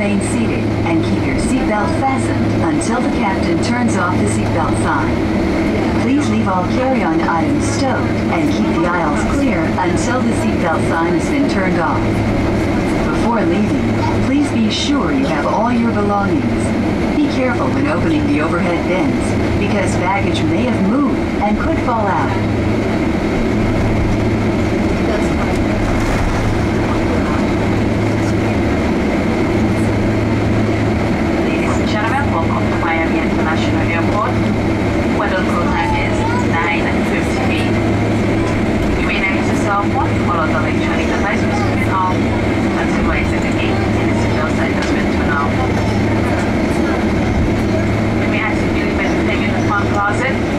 remain seated and keep your seatbelt fastened until the captain turns off the seatbelt sign. Please leave all carry-on items stowed and keep the aisles clear until the seatbelt sign has been turned off. Before leaving, please be sure you have all your belongings. Be careful when opening the overhead bins because baggage may have moved and could fall out. Ladies and gentlemen, welcome to Miami International Airport, where the local time is 9:58. You may now use your cell phone to follow the electronic device with screen off until we exit the gate and the seatbelt sign has been turned off. We may ask you to leave everything in the front closet